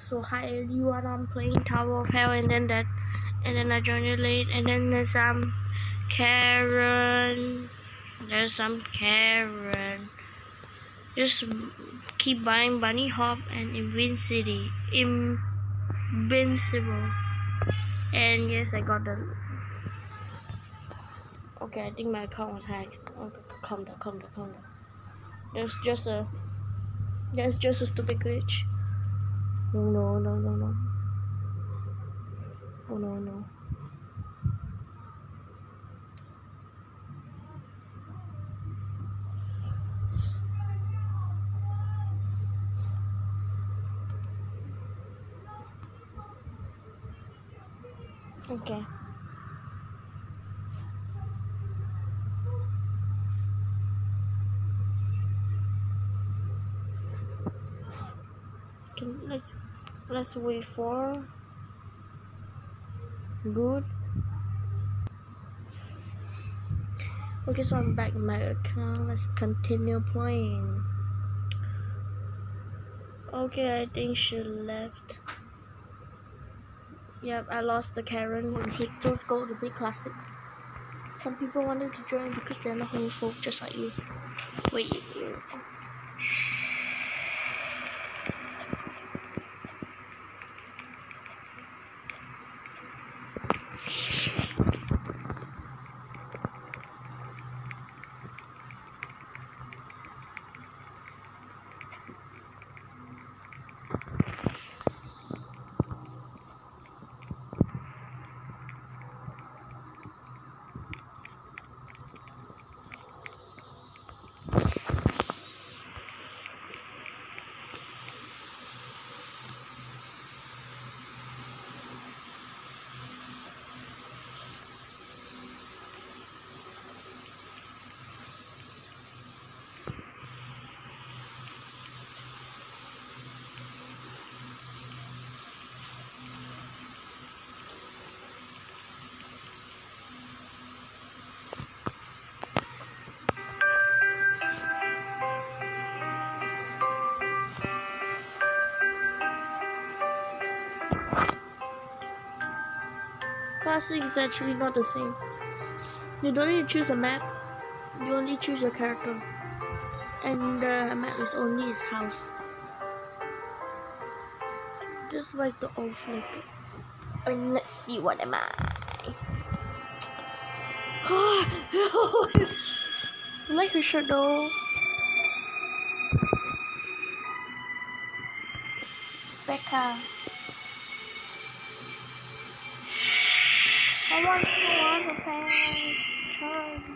So hi everyone, I'm playing Tower of Hell, and then I joined it late, and then there's Karen. There's some Karen. Just keep buying Bunny Hop and Invincible. And yes, I got the. Okay, I think my account was hacked. Okay, calm down. There's just a stupid glitch. Oh no. Oh no. Okay. Let's wait for good. Okay, so I'm back in my account. Let's continue playing. Okay, I think she left. Yep, I lost the Karen when she don't go to be classic. Some people wanted to join because they're not homophobe just like you. Wait. Classic is actually not the same. You don't need to choose a map. You only choose a character. And the map is only his house. Just like the old flick. And let's see, what am I? I like her shirt though. Becca. I want the pants. Charlie.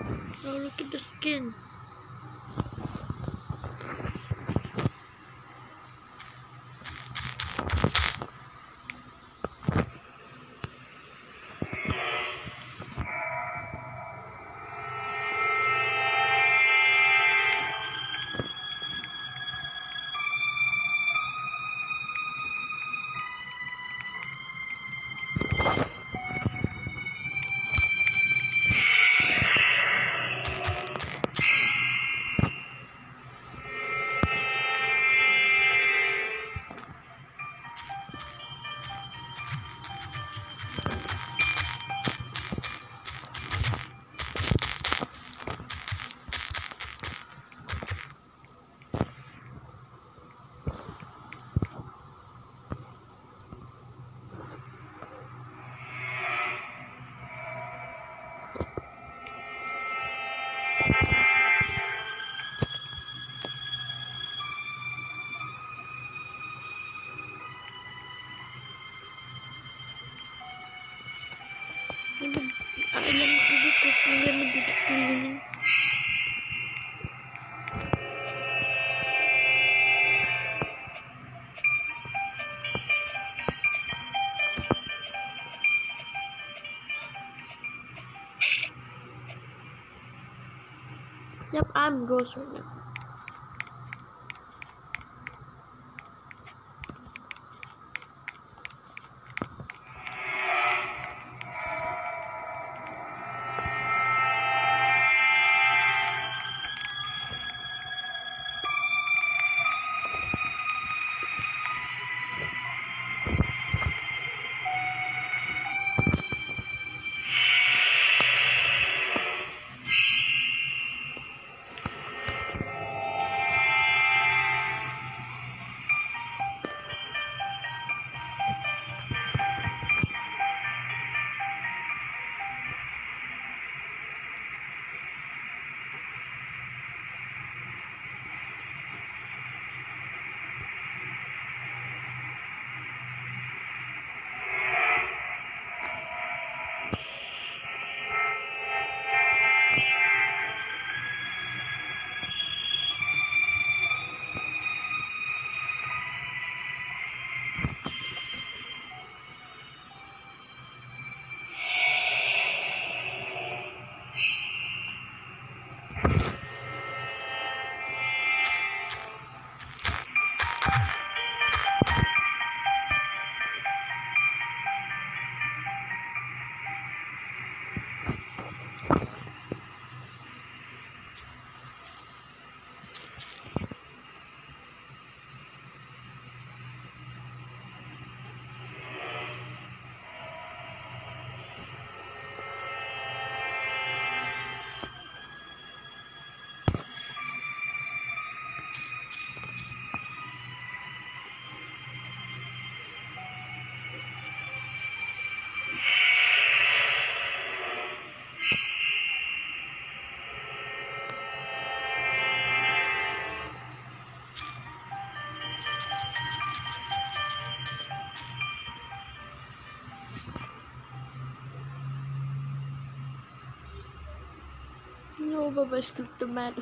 Oh, look at the skin. Let me do the cleaning. Yep, I'm ghost right now. No, Baba scooped the mat.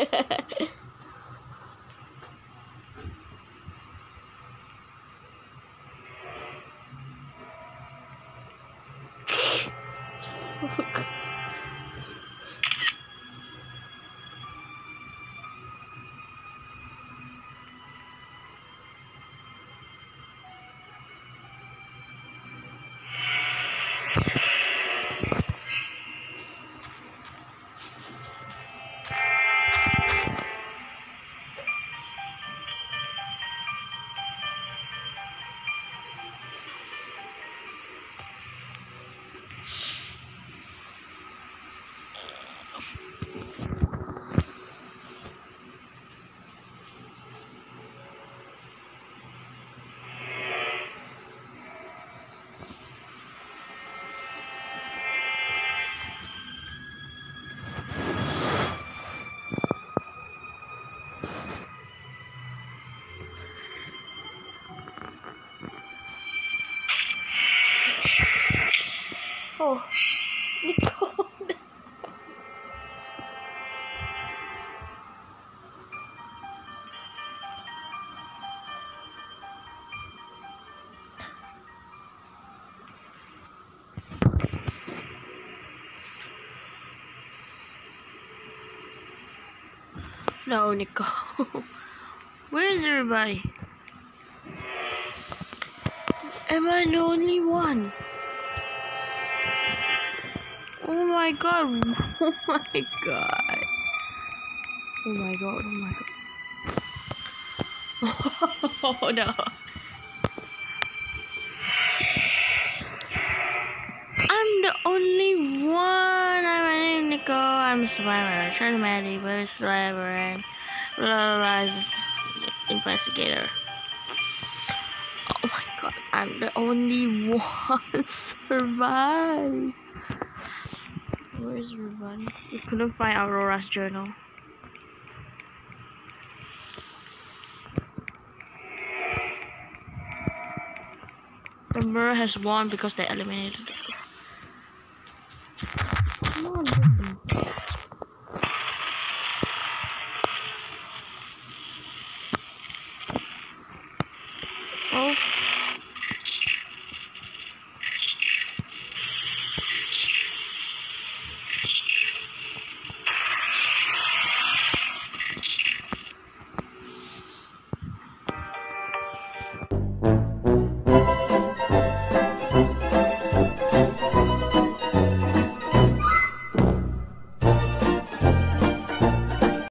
Fuck. Oh, Nicole. No, Nico. Where is everybody? Am I the only one? Oh my god. Oh my god. Oh my god. Oh my god. Oh no. I'm the only one. I'm my name Nico. I'm a survivor. Try to Maddie, but a survivor and investigator. Oh my god, I'm the only one survive. Where's everybody? We couldn't find Aurora's journal. The mirror has won because they eliminated it. Come on,